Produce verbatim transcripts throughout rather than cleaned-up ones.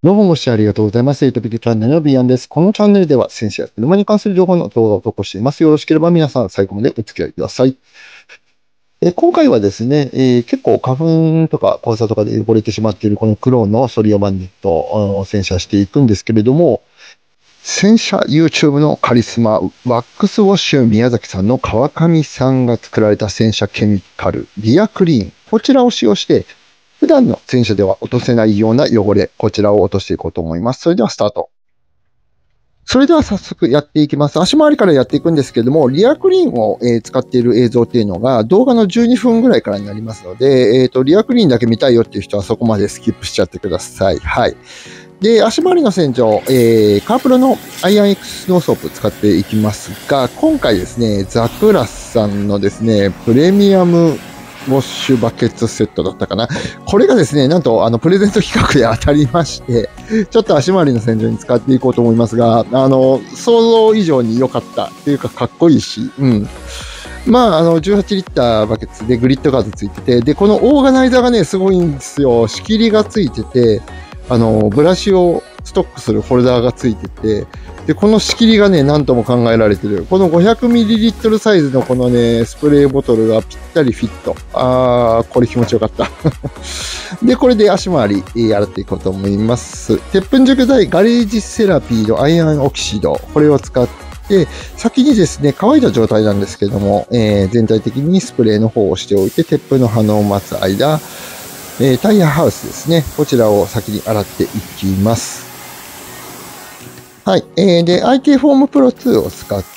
どうもご視聴ありがとうございます。エイトビットチャンネルのビーアンです。このチャンネルでは戦車や車に関する情報の動画を投稿しています。よろしければ皆さん最後までお付き合いください。え今回はですね、えー結構花粉とか黄砂とかで汚れてしまっているこのクローンのソリオマンネットを洗車していくんですけれども、洗車 YouTube のカリスマワックスウォッシュ宮崎さんの川上さんが作られた洗車ケミカルリアクリーン。こちらを使用して普段の洗車では落とせないような汚れ、こちらを落としていこうと思います。それではスタート。それでは早速やっていきます。足回りからやっていくんですけども、リアクリーンを、えー使っている映像っていうのが動画のじゅうにふんぐらいからになりますので、えっと、リアクリーンだけ見たいよっていう人はそこまでスキップしちゃってください。はい。で、足回りの洗浄、えー、カープロのアイアン X ノーソープ使っていきますが、今回ですね、ザクラスさんのですね、プレミアムウォッシュバケツセットだったかな。これがですね、なんと、あの、プレゼント企画で当たりまして、ちょっと足回りの洗浄に使っていこうと思いますが、あの、想像以上に良かったっていうか、かっこいいし、うん。まあ、あの、じゅうはちリッターバケツでグリッドガードついてて、で、このオーガナイザーがね、すごいんですよ。仕切りがついてて、あの、ブラシをストックするホルダーがついてて、で、この仕切りがね、なんとも考えられてる。この ごひゃくミリリットル サイズのこのね、スプレーボトルがぴったりフィット。あー、これ気持ちよかった。で、これで足回り、えー洗っていこうと思います。鉄粉除去剤ガレージセラピーのアイアンオキシド。これを使って、先にですね、乾いた状態なんですけども、えー全体的にスプレーの方をしておいて、鉄粉の反応を待つ間、えータイヤハウスですね。こちらを先に洗っていきます。はい。えー、で、アイケー フォームプロツーを使って、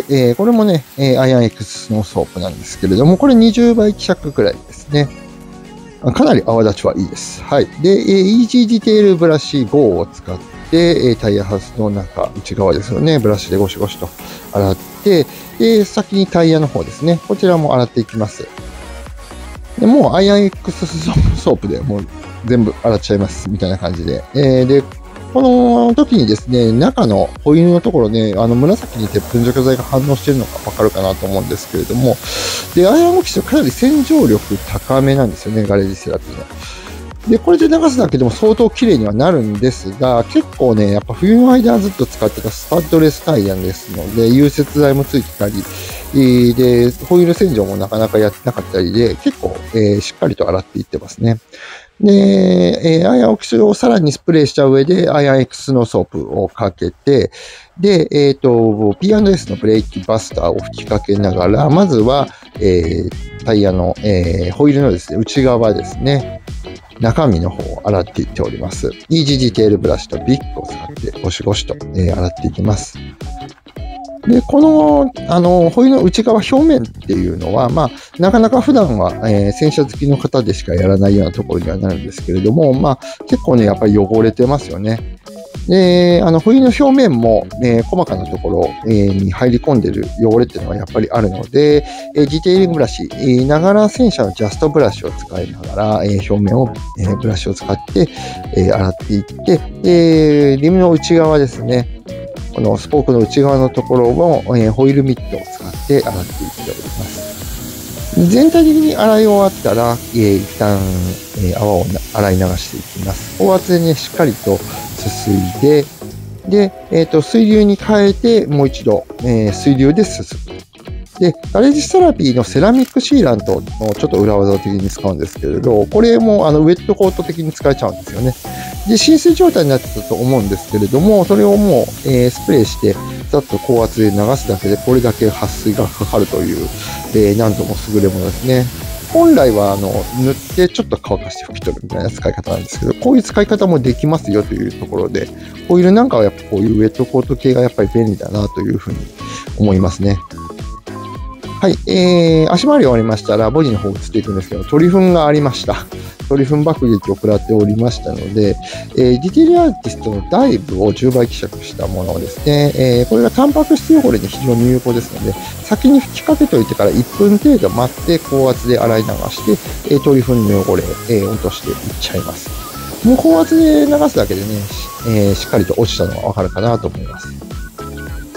えーこれもね、えー、アイアン X のソープなんですけれども、これにじゅうばい希釈くらいですね。あかなり泡立ちはいいです。はい。で、えー、イージーディテールブラシゴーを使って、えータイヤハウスの中、内側ですよね、ブラシでゴシゴシと洗って、で、先にタイヤの方ですね、こちらも洗っていきます。でもう アイアン X ソープでもう全部洗っちゃいますみたいな感じで。えーで、この時にですね、中のホイールのところね、あの紫に鉄粉除去剤が反応しているのがわかるかなと思うんですけれども、で、アイアンオキシドかなり洗浄力高めなんですよね、ガレージセラピーの。で、これで流すだけでも相当綺麗にはなるんですが、結構ね、やっぱ冬の間ずっと使ってたスパッドレスタイヤですので、融雪剤もついてたり、えーで、ホイール洗浄もなかなかやってなかったりで、結構、えーしっかりと洗っていってますね。で、えーアイアンオキシドをさらにスプレーした上で、アイアン X のソープをかけて、で、えっ、と、ピーアンドエス のブレーキバスターを吹きかけながら、まずは、えータイヤの、えーホイールのですね、内側ですね、中身の方を洗っていっております。イージーディテールブラシとビッグを使ってゴシゴシと、えー洗っていきます。で、この、あの、ホイールの内側表面っていうのは、まあ、なかなか普段は、えー洗車好きの方でしかやらないようなところにはなるんですけれども、まあ、結構ね、やっぱり汚れてますよね。で、あの、ホイールの表面も、えー細かなところ、えーに入り込んでる汚れっていうのはやっぱりあるので、えーディテーリングブラシ、えーながら洗車のジャストブラシを使いながら、えー表面を、えーブラシを使って、えー洗っていって、えーリムの内側ですね、このスポークの内側のところを、えーホイールミットを使って洗っていっております。全体的に洗い終わったら、えー一旦、えー泡をな洗い流していきます。高圧でね、しっかりとすすいで、で、えっ、と、水流に変えて、もう一度、えー水流ですすぐ。で、ガレージセラピーのセラミックシーラントをちょっと裏技的に使うんですけれど、これもあのウェットコート的に使えちゃうんですよね。で、浸水状態になってたと思うんですけれども、それをもう、えースプレーして、ざっと高圧で流すだけで、これだけ撥水がかかるという、えーなんとも優れものですね。本来はあの塗ってちょっと乾かして拭き取るみたいな使い方なんですけど、こういう使い方もできますよというところで、ホイールなんかはやっぱこういうウェットコート系がやっぱり便利だなというふうに思いますね。はい、えー、足回り終わりましたら、ボディの方を移っていくんですけど、トリフンがありました。トリフン爆撃を食らっておりましたので、えー、ディテールアーティストのダイブをじゅうばい希釈したものですね。えー、これがタンパク質汚れに非常に有効ですので、先に吹きかけておいてからいっぷん程度待って高圧で洗い流して、えー、トリフンの汚れ、えー、落としていっちゃいます。もう高圧で流すだけでね、えー、しっかりと落ちたのがわかるかなと思います。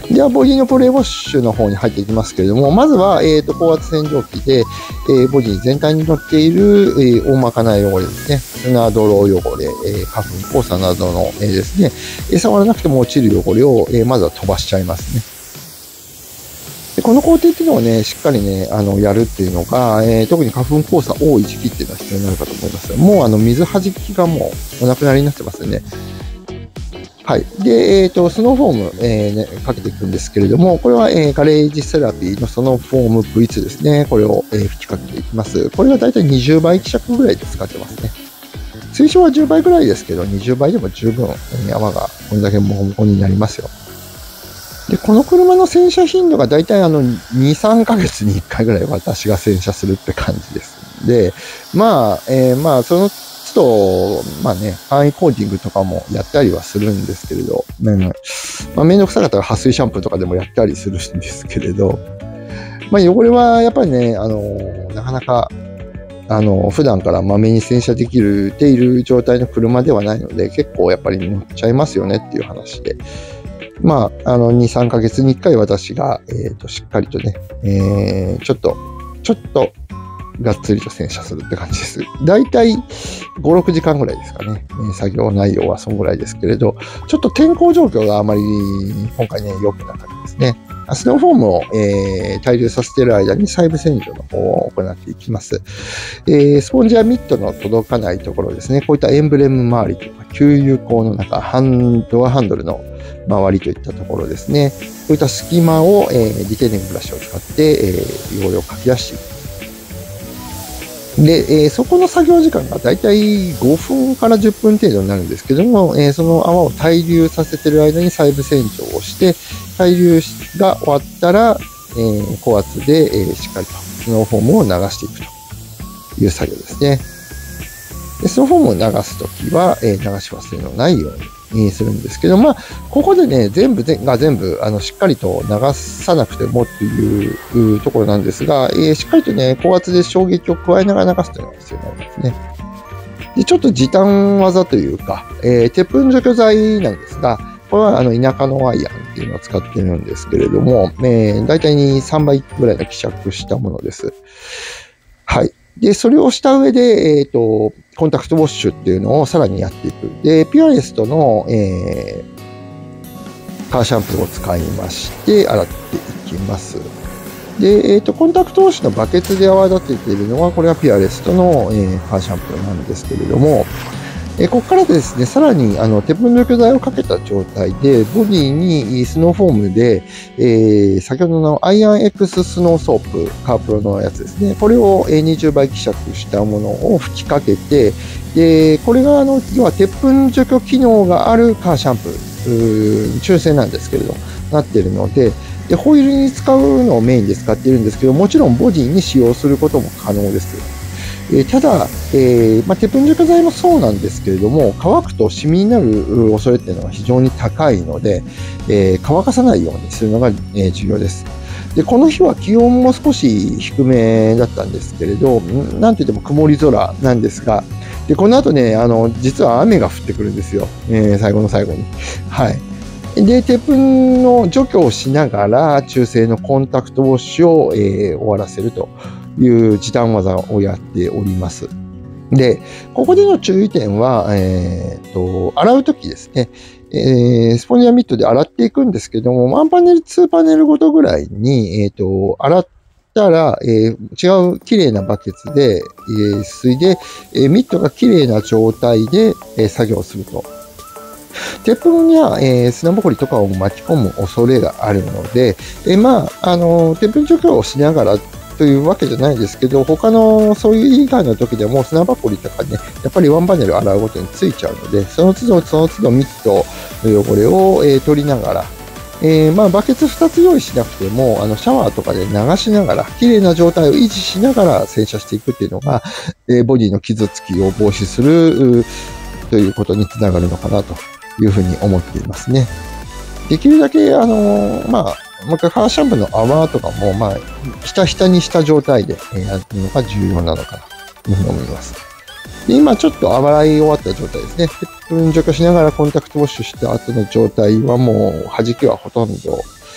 では、ボディのプレーウォッシュの方に入っていきますけれども、まずは、えっと、高圧洗浄機で、えー、ボディ全体に乗っている、えー、大まかな汚れですね。砂泥汚れ、えー、花粉、黄砂などの、えー、ですね、えー、触らなくても落ちる汚れを、えー、まずは飛ばしちゃいますね。でこの工程っていうのをね、しっかりね、あの、やるっていうのが、えー、特に花粉黄砂多い時期っていうのは必要になるかと思います。もう、あの、水はじきがもうお亡くなりになってますよね。はい。で、えっ、ー、と、スノーフォーム、えーね、かけていくんですけれども、これは、えー、ガレージセラピーのスノーフォーム ブイツー ですね。これを、えー、吹きかけていきます。これはだいたいにじゅうばい希釈ぐらいで使ってますね。推奨はじゅうばいぐらいですけど、にじゅうばいでも十分、えー、泡がこれだけモコモコになりますよ。で、この車の洗車頻度がだいたいあの、に、さんかげつにいっかいぐらい私が洗車するって感じです。で、まあ、えー、まあ、その、と、まあね、簡易コーティングとかもやったりはするんですけれど、うんまあ、めんどくさかったら撥水シャンプーとかでもやったりするんですけれど、まあ汚れはやっぱりね、あの、なかなか、あの、普段からまめに洗車できるている状態の車ではないので、結構やっぱり乗っちゃいますよねっていう話で、まあ、あの、に、さんかげつにいっかい私が、えっと、しっかりとね、えー、ちょっと、ちょっと、がっつりと洗車するって感じです。だいたいご、ろくじかんぐらいですかね。作業内容はそのぐらいですけれど、ちょっと天候状況があまり今回ね、良くなかったですね。スノーフォームを、えー、滞留させている間に細部洗浄の方を行っていきます。えー、スポンジやミットの届かないところですね。こういったエンブレム周りとか、給油口の中、ハンドアハンドルの周りといったところですね。こういった隙間を、えー、ディテーリングブラシを使って、えー、汚れをかき出していく。で、えー、そこの作業時間がだいたいごふんからじゅっぷん程度になるんですけども、えー、その泡を対流させている間に細部洗浄をして、対流が終わったら、えー、高圧で、えー、しっかりとスノーフォームを流していくという作業ですね。でスノーフォームを流すときは、えー、流し忘れのないようにするんですけど、まあ、ここでね、全部が全部、あの、しっかりと流さなくてもっていうところなんですが、えー、しっかりとね、高圧で衝撃を加えながら流すというのが必要になりますね。で、ちょっと時短技というか、えー、鉄粉除去剤なんですが、これはあの、田舎のワイヤンっていうのを使ってるんですけれども、えー、だいたいにさんばいぐらいの希釈したものです。はい。で、それをした上で、えっと、コンタクトウォッシュっていうのをさらにやっていく。で、ピュアレストの、えー、カーシャンプーを使いまして、洗っていきます。で、えっと、コンタクトウォッシュのバケツで泡立てているのは、これはピュアレストの、えー、カーシャンプーなんですけれども、えここからですね、さらに、あの、鉄粉除去剤をかけた状態で、ボディにスノーフォームで、えー、先ほどのアイアン X スノーソープ、カープロのやつですね、これをにじゅうばい希釈したものを吹きかけて、で、これが、あの、要は鉄粉除去機能があるカーシャンプー、中性なんですけれど、なっているので、で、ホイールに使うのをメインで使っているんですけど、もちろんボディに使用することも可能です。えー、ただ、えーまあ、鉄粉除去剤もそうなんですけれども、乾くとシミになる恐れっていうのは非常に高いので、えー、乾かさないようにするのが、えー、重要です。で、この日は気温も少し低めだったんですけれど、なんといっても曇り空なんですが、で、この後ね、あの、実は雨が降ってくるんですよ。えー、最後の最後に。はい。で、鉄粉の除去をしながら、中性のコンタクトウォッシュを、えー、終わらせるという時短技をやっております。で、ここでの注意点は、えー、と、洗うときですね、えー、スポンジやミットで洗っていくんですけども、ワンパネル、ツーパネルごとぐらいに、えー、と、洗ったら、えー、違う綺麗なバケツで、えー、水いで、えー、ミットが綺麗な状態で、えー、作業すると。鉄粉や、えー、砂ぼこりとかを巻き込む恐れがあるので、えー、まあ、あの、鉄粉除去をしながらというわけじゃないですけど、他のそういう以外の時でも砂ぼこりとかね、やっぱりワンパネル洗うごとについちゃうので、その都度その都度ミットの汚れを、えー、取りながら、えー、まあバケツふたつ用意しなくても、あのシャワーとかで流しながら、綺麗な状態を維持しながら洗車していくっていうのが、えー、ボディの傷つきを防止するということにつながるのかなというふうに思っていますね。できるだけ、あのー、まあ、もう一回カーシャンプーの泡とかも、まあ、ひたひたにした状態でやるのが重要なのかなというふうに思います。で今ちょっと洗い終わった状態ですね。鉄粉除去しながらコンタクトウォッシュした後の状態はもう弾きはほとんど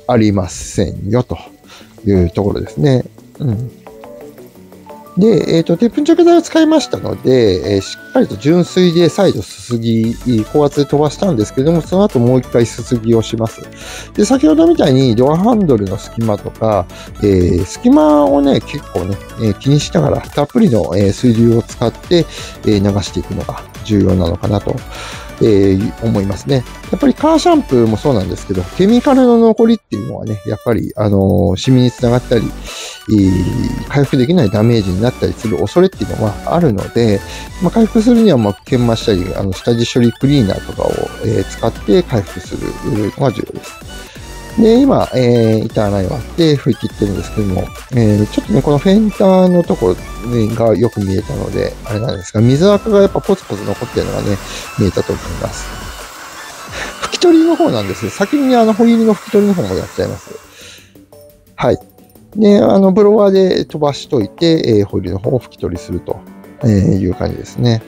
ありませんよ、というところですね。うん。で、えっと、鉄粉着剤を使いましたので、えー、しっかりと純水で再度すすぎ、高圧で飛ばしたんですけども、その後もう一回すすぎをします。で、先ほどみたいにドアハンドルの隙間とか、えー、隙間をね、結構ね、えー、気にしながらたっぷりの、えー、水流を使って、えー、流していくのが重要なのかなと。えー、思いますね。やっぱりカーシャンプーもそうなんですけど、ケミカルの残りっていうのはね、やっぱり、あのー、シミにつながったり、えー、回復できないダメージになったりする恐れっていうのはあるので、まあ、回復するには、まあ、研磨したり、あの、下地処理クリーナーとかを、えー、使って回復するのが重要です。で、今、えー、板穴に割って振り切ってるんですけども、えー、ちょっとね、このフェンターのところがよく見えたので、あれなんですが、水垢がやっぱポツポツ残ってるのがね、見えたと思います。拭き取りの方なんです。先にあの、ホイールの拭き取りの方もやっちゃいます。はい。で、あの、ブロワーで飛ばしといて、えー、ホイールの方を拭き取りするという感じですね。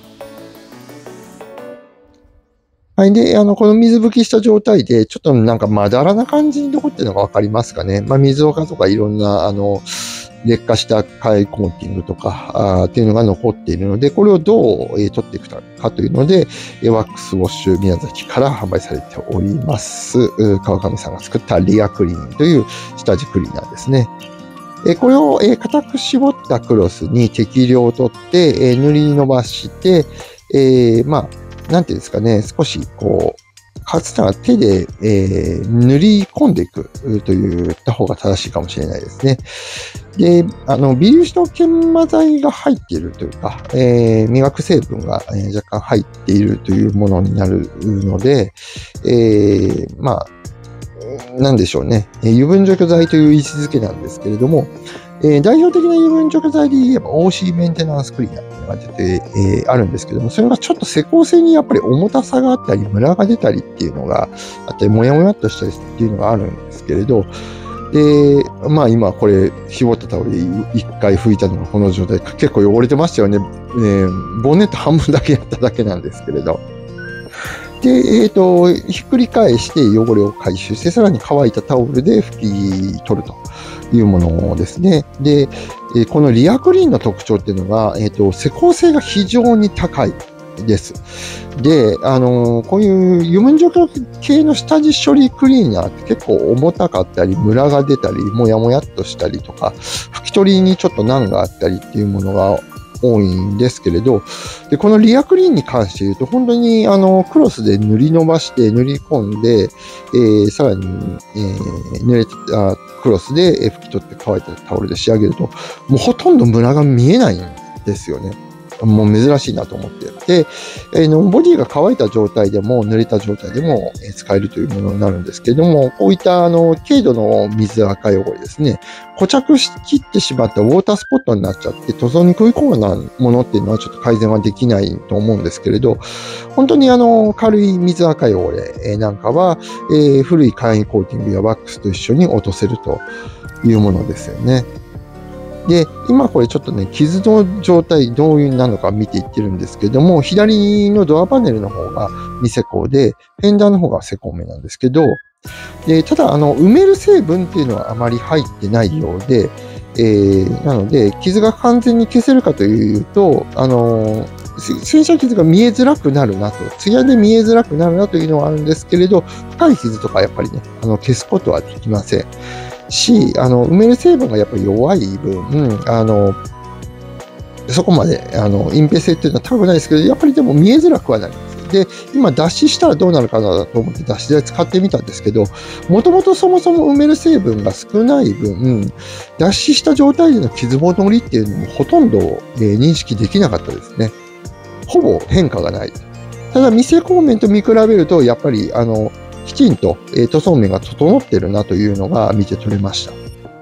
はい。で、あの、この水拭きした状態で、ちょっとなんかまだらな感じに残ってるのがわかりますかね。まあ、水垢とかいろんな、あの、劣化したカイコーティングとかあっていうのが残っているので、これをどう、えー、取っていくかというので、ワックスウォッシュ宮崎から販売されております。川上さんが作ったリアクリーンという下地クリーナーですね。えー、これを、えー、固く絞ったクロスに適量を取って、えー、塗り伸ばして、えー、まあ、なんていうんですかね、少しこう、かつては手で、えー、塗り込んでいくと言った方が正しいかもしれないですね。で、あの、微粒子と研磨剤が入っているというか、えー、磨く成分が、えー、若干入っているというものになるので、えー、まあ、なんでしょうね。油分除去剤という位置づけなんですけれども、えー、代表的な油分除去剤で言えば オーシー メンテナンスクリーナーっていうのが出て、えー、あるんですけども、それがちょっと施工性にやっぱり重たさがあったり、ムラが出たりっていうのがあったり、もやもやっとしたりっていうのがあるんですけれど、で、まあ今これ絞ったタオルで一回拭いたのがこの状態、結構汚れてましたよね。ね、ボンネット半分だけやっただけなんですけれど。で、えっと、ひっくり返して汚れを回収して、さらに乾いたタオルで拭き取るというものですね。で、このリアクリーンの特徴っていうのが、えっと、施工性が非常に高いです。で、あのー、こういう油分除去系の下地処理クリーナーって結構重たかったり、ムラが出たり、もやもやっとしたりとか、拭き取りにちょっと難があったりっていうものが多いんですけれど、で、このリアクリーンに関して言うと、本当にあの、クロスで塗り伸ばして、塗り込んで、えー、さらに、えー、濡れたクロスで拭き取って乾いたタオルで仕上げると、もうほとんどムラが見えないんですよね。もう珍しいなと思って。で、えー、ボディが乾いた状態でも、濡れた状態でも、えー、使えるというものになるんですけれども、こういったあの、軽度の水垢汚れですね、固着しきってしまったウォータースポットになっちゃって、塗装に食い込むようなものっていうのはちょっと改善はできないと思うんですけれど、本当にあの、軽い水垢汚れなんかは、えー、古い簡易コーティングやワックスと一緒に落とせるというものですよね。で、今これちょっとね、傷の状態どういうなのか見ていってるんですけども、左のドアパネルの方が未施工で、フェンダーの方が施工目なんですけど、で、ただ、あの、埋める成分っていうのはあまり入ってないようで、えー、なので、傷が完全に消せるかというと、あのー、洗車傷が見えづらくなるなと、ツヤで見えづらくなるなというのはあるんですけれど、深い傷とかやっぱりね、あの、消すことはできません。し、あの、埋める成分がやっぱり弱い分、うん、あの、そこまで、あの、隠蔽性っていうのは高くないですけど、やっぱりでも見えづらくはなります。で、今脱脂したらどうなるかなと思って脱脂剤使ってみたんですけど、もともとそもそも埋める成分が少ない分、脱脂した状態での傷戻りっていうのもほとんど、えー、認識できなかったですね。ほぼ変化がない。ただ、未施工面と見比べると、やっぱり、あの、きちんと、えー、塗装面が整ってるなというのが見て取れました。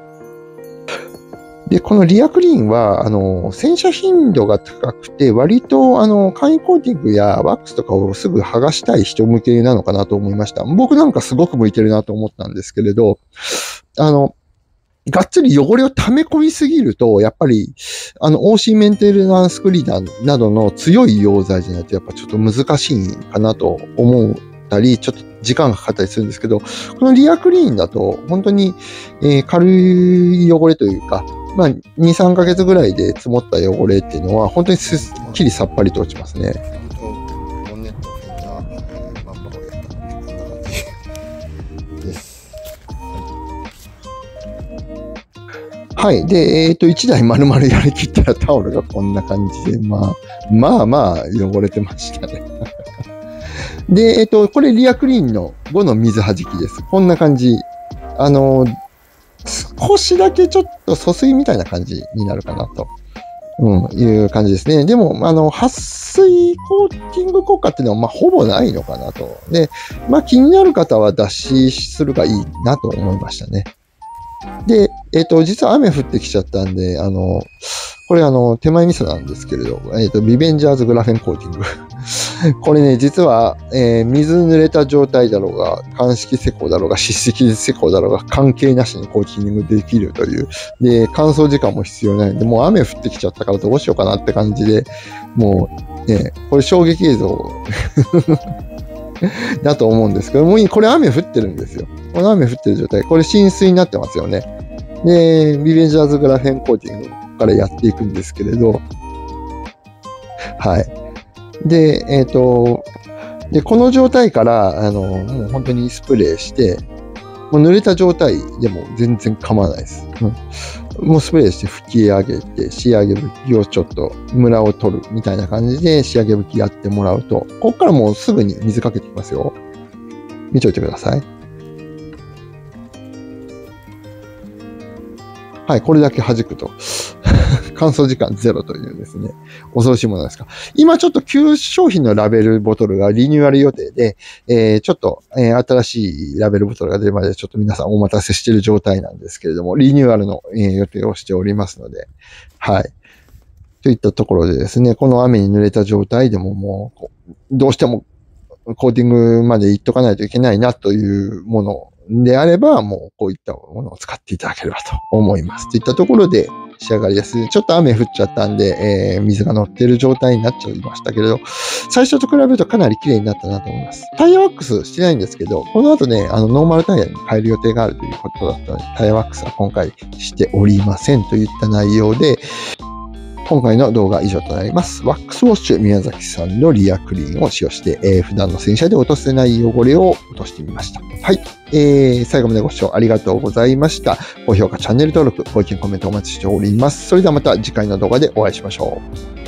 で、このリアクリーンは、あの、洗車頻度が高くて、割と、あの、簡易コーティングやワックスとかをすぐ剥がしたい人向けなのかなと思いました。僕なんかすごく向いてるなと思ったんですけれど、あの、がっつり汚れを溜め込みすぎると、やっぱり、あの、オーシー メンテナンスクリーナーなどの強い溶剤じゃないと、やっぱちょっと難しいかなと思うったり、ちょっと時間がかかったりするんですけど、このリアクリーンだと、本当に、えー軽い汚れというか、まあ、に、さんかげつぐらいで積もった汚れっていうのは、本当にすっきりさっぱりと落ちますね。ボンネットを拭いた、えー、マンバをやったこんな感じです。はい。で、えっと、いちだい丸々やりきったらタオルがこんな感じで、まあ、まあまあ汚れてましたね。で、えっと、これリアクリーンのごの水弾きです。こんな感じ。あの、少しだけちょっと疎水みたいな感じになるかなと、うん、いう感じですね。でも、あの、撥水コーティング効果っていうのは、まあ、ほぼないのかなと。で、まあ、気になる方は脱脂するがいいなと思いましたね。で、えっと、実は雨降ってきちゃったんで、あの、これあの、手前味噌なんですけれど、えっと、ビベンジャーズグラフェンコーティング。これね、実は、えー水濡れた状態だろうが、乾式施工だろうが、湿式施工だろうが、関係なしにコーティングできるという。で、乾燥時間も必要ないんで、もう雨降ってきちゃったからどうしようかなって感じで、もう、ね、これ衝撃映像だと思うんですけど、もうこれ雨降ってるんですよ。この雨降ってる状態。これ浸水になってますよね。で、ビベンジャーズグラフェンコーティングからやっていくんですけれど、はい。で、えっと、で、この状態から、あの、もう本当にスプレーして、もう濡れた状態でも全然構わないです。うん、もうスプレーして拭き上げて、仕上げ拭きをちょっとムラを取るみたいな感じで仕上げ拭きやってもらうと、ここからもうすぐに水かけていきますよ。見ておいてください。はい、これだけ弾くと。乾燥時間ゼロというですね、恐ろしいものですか。今ちょっと旧商品のラベルボトルがリニューアル予定で、えー、ちょっと、えー、新しいラベルボトルが出るまでちょっと皆さんお待たせしている状態なんですけれども、リニューアルの、えー、予定をしておりますので、はい。といったところでですね、この雨に濡れた状態でももう、どうしてもコーティングまで行っとかないといけないなというものであれば、もうこういったものを使っていただければと思います。といったところで仕上がりです。ちょっと雨降っちゃったんで、えー、水が乗っている状態になっちゃいましたけれど、最初と比べるとかなり綺麗になったなと思います。タイヤワックスしてないんですけど、この後ね、あの、ノーマルタイヤに変える予定があるということだったので、タイヤワックスは今回しておりませんといった内容で、今回の動画は以上となります。ワックスウォッシュ宮崎さんのリアクリーンを使用して、えー、普段の洗車で落とせない汚れを落としてみました。はい。えー、最後までご視聴ありがとうございました。高評価、チャンネル登録、ご意見、コメントお待ちしております。それではまた次回の動画でお会いしましょう。